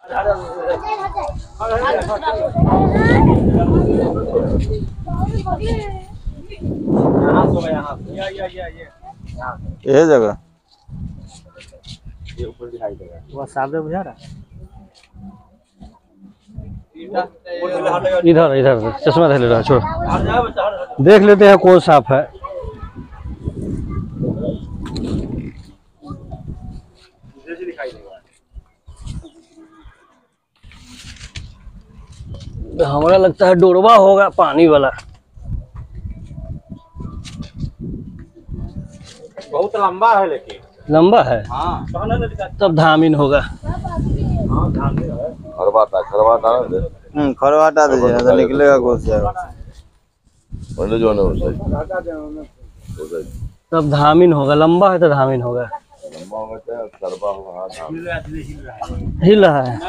ये जगह ये ऊपर दिखाई देगा। वो सामने बुझा रहा इधर इधर चश्मा ले रहा, छोड़ देख लेते हैं कौन सांप है। दिखाई देगा। हमारा लगता है डोरवा होगा पानी वाला। बहुत लंबा है लेकिन। लंबा है हाँ तब धामिन होगा। खरवाटा खरवाटा दीजिए ना तो निकलेगा कुछ जो तब धामिन होगा, लंबा है तो धामिन होगा। हिल रहा है।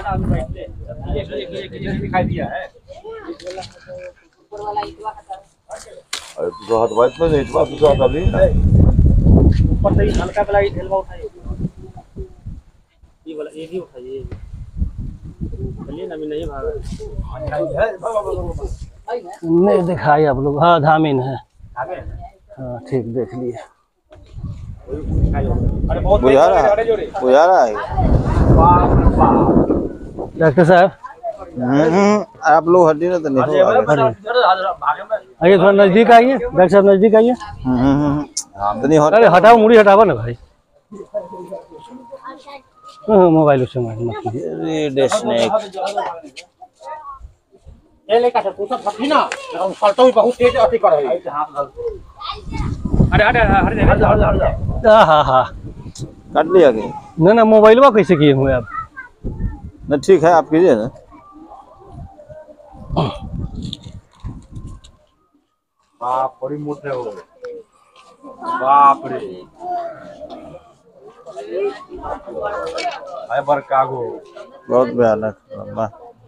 दिखाई दिया है। ऊपर से हल्का वाला ढेलवा उठाइए। ये वाला ये भी उठाइए। चलिए ना, नहीं भागा। नहीं दिखाई आप लोग। हाँ धामिन है। हाँ ठीक देख लिए। बुझा रहा है डॉक्टर साहब। आप लोग हड्डी ना तो नहीं आइए थोड़ा नजदीक आइए, डॉक्टर साहब नजदीक आइए। अरे हटाओ, मुड़ी हटाओ ना भाई। मोबाइल उससे मत कीजिए। ये लेका से पूछो फटी ना, हम फलतो भी बहुत तेज अति कर है। अरे हट। हाँ हाँ काट लिया कि ना मोबाइलवा कैसे किए हुए आप? ना ठीक है, आप कीजिए ना। बाप बड़ी मोटे हो गए। बाप रे है बरकागो। बहुत भयानक लंबा।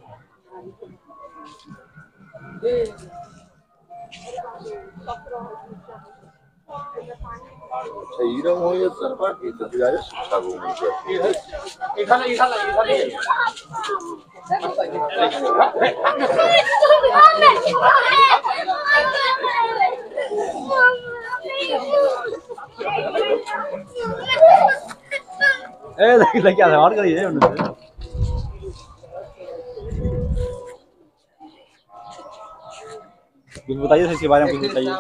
क्या था और करिए कुछ बताइए इसके बारे में, कुछ बताइए।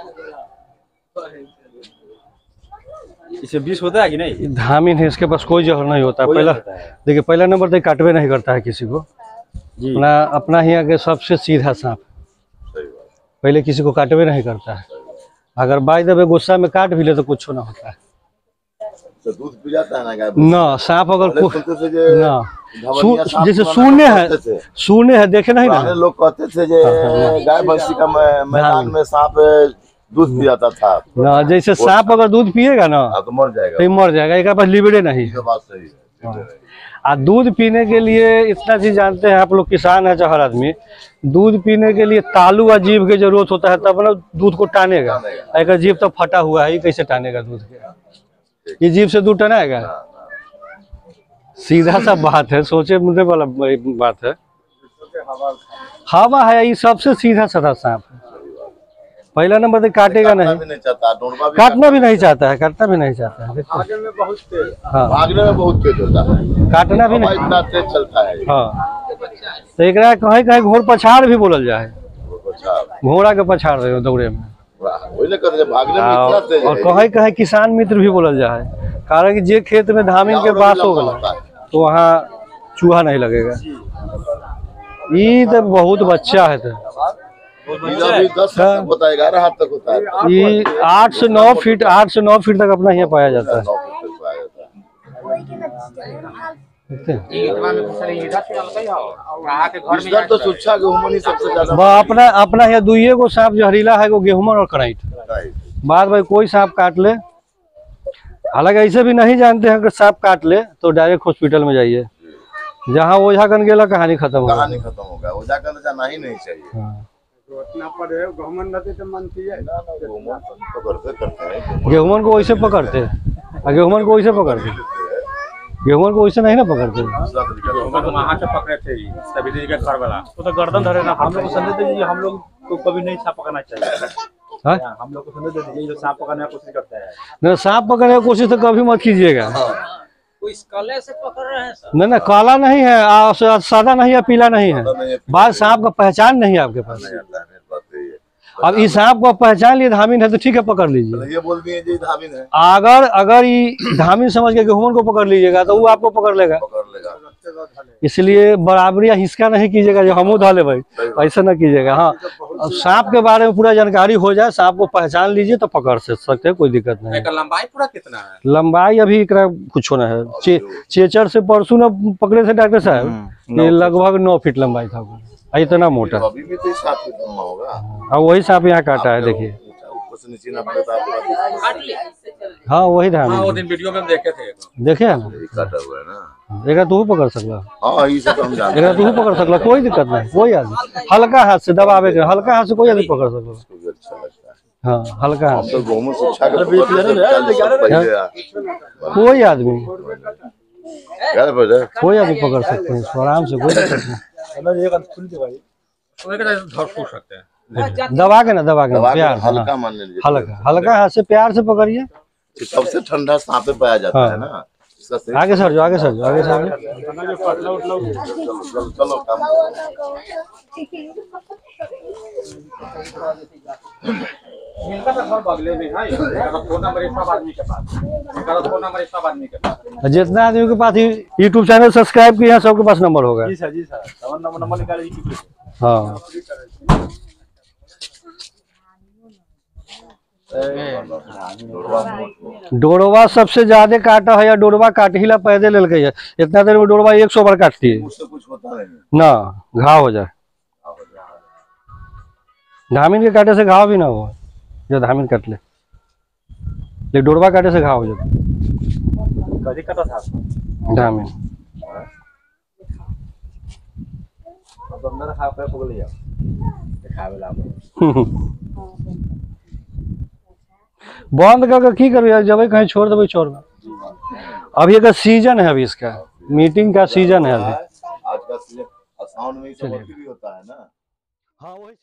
इसे विष होता है कि नहीं? धामिन है, इसके पास कोई जहर नहीं होता। पहला देखिए, पहला नंबर तो काटवे नहीं करता है किसी को। अपना ही आगे सबसे सीधा सांप, पहले किसी को काटवे नहीं करता है। अगर बाई दबे गुस्सा में काट भी ले तो कुछ ना होता है। तो दूध पी जाता है ना ना सांप अगर ना जैसे शून्य है देखे नहीं ना। लोग कहते थे गाय भैंसी का मैदान में सांप दूध पी जाता था ना। जैसे सांप अगर दूध पिएगा ना तो मर जाएगा, तो मर जाएगा। एक पास लिबड़े नहीं। बात सही है। आ दूध पीने के लिए इतना चीज जानते हैं आप लोग, किसान है चाहे हर आदमी, दूध पीने के लिए तालू और जीभ की जरूरत होता है, तब ना दूध को टानेगा। एक जीभ तो फटा हुआ है, ये कैसे टानेगा दूध के? ये जीभ से दूध टनाएगा? सीधा सा बात है, सोचे मुझे वाला बात है। हवा है, ये सबसे सीधा साधा सांप है। पहला नंबर तो काटेगा नहीं, काटना भी नहीं चाहता है, काटना भी नहीं चाहता है। भागने में बहुत तेज, भागने में बहुत तेज होता है, काटना भी नहीं, इतना तेज चलता है। हाँ तो एक कहीं कहीं घोड़ पछाड़ भी बोलल जाए, घोड़ा के पछाड़ रहे हो दौड़े में। भागने में और कहीं कहीं किसान मित्र भी बोलल जाए, कारण कि जे खेत में धामिन के बास हो गया तो वहाँ चूहा नहीं लगेगा। ये तो बहुत बच्चा है, तो 11 हाथ तक होता है। ये 8 से 9 फीट तक अपना यहाँ पाया जाता है। तो सुच्छा गेहूं सबसे ज्यादा अपना यहाँ दुइये को सांप जहरीला है, वो गेहूं और कराइट। बाद में कोई सांप काट ले, हालांकि ऐसे भी नहीं जानते हैं कि सांप काट ले तो डायरेक्ट हॉस्पिटल में जाइए। जहाँ ओझा कन गेला कहानी खत्म होगा। ओझा कन जाना ही नहीं चाहिए। गेहूं को वैसे पकड़ते हैं, गेहूं को वैसे पकड़ते हैं। गेहूं को वैसे नहीं ना पकड़ते। दूसरा तरीका से हम लोग वहाँ से पकड़े थे सभी दिन के घर वाला वो तो गर्दन धरे ना। हम लोग को संदेश दे दीजिए, हम लोग को कभी नहीं सांप पकड़ना चाहिए। हाँ? हम लोग को संदेश दे दीजिए जो सांप पकड़ने की कोशिश करता है। न सांप पकड़ने की कोशिश तो कभी मत कीजिएगा। कोई काले से पकड़ रहे हैं सर। न काला नहीं है, सादा नहीं है, पीला नहीं है। बात सांप का पहचान नहीं है आपके पास। नहीं आता है, मेरे पास तो ये अब इस सांप को पहचान लिए धामीन है तो ठीक है पकड़ लीजिए। ये बोल दिए जी धामीन है, अगर ये धामीन समझ के गेहूं को पकड़ लीजिएगा तो वो आपको पकड़ लेगा। पकड़ लेगा। इसलिए बराबरी या हिस्सा नहीं कीजिएगा जो हमू धाले भाई, ऐसा ना कीजिएगा। हाँ, अब सांप के बारे में पूरा जानकारी हो जाए, सांप को पहचान लीजिए तो पकड़ सकते हैं, कोई दिक्कत नहीं। लंबाई पूरा कितना है? लंबाई अभी एकरा कुछ ना है। चेचर से परसों न पकड़े थे डॉक्टर साहब, ये लगभग 9 फीट लंबाई था, इतना मोटा। अभी भी तो 7 फीट लंबा होगा। अब वही सांप यहाँ काटा है, देखिए। ऊपर से नीचे ना पड़े तो आपको हाँ वही था, हाँ, वो दिन वीडियो में देखे थे। देखे है ना, काटा हुआ है ना। एक तू पकड़ सकला, हाँ इसे तो हम जानते एक तू पकड़ सकला, कोई दिक्कत नहीं। कोई आदमी हल्का हाथ से दबावे के, हल्का हाथ से कोई आदमी पकड़ सकला। हैं, अच्छा लगता है। हाँ हल्का हाथ हम से तो गेहूं शिक्षा के कोई आदमी पहले कोई आदमी पकड़ सकते हैं इसको आराम से, कोई दिक्कत नहीं। धर फूट सकते हैं। दबा के ना प्यार से, हल्का मान लीजिए, हल्का हाथ से प्यार से पकड़िए। सबसे ठंडा सांप पे पाया जाता है ना। इसका सही आगे सर जो, आगे सर जो, आगे सर जो। चलो काम इनका तो घर बगले में है। इसका फोन नंबर सब आदमी के पास, इसका फोन नंबर सब आदमी के पास। जितना आदमी के पास यूट्यूब चैनल सब्सक्राइब किया सबके पास नंबर होगा। जी सर नंबर निकालिए। हाँ डोरवा सबसे ज्यादा काटा है, या डोरवा काट ही ला पैदे ले गई है। इतना देर में डोरवा 100 बार काटती है उससे कुछ होता नहीं ना, घाव हो जाए। धामीन के काटे से घाव भी ना हो, जो धामीन काट ले, लेकिन डोरवा काटे से घाव हो जाता। कभी कटा था धामीन अंदर खा पे पकड़ लिया खावेला बंद करके की करबे, जब कहीं छोड़ देवे छोड़ में। अभी एक सीजन है, अभी इसका मीटिंग का सीजन है अभी। आज का सीजन साउंड में भी होता है ना। हाँ वही।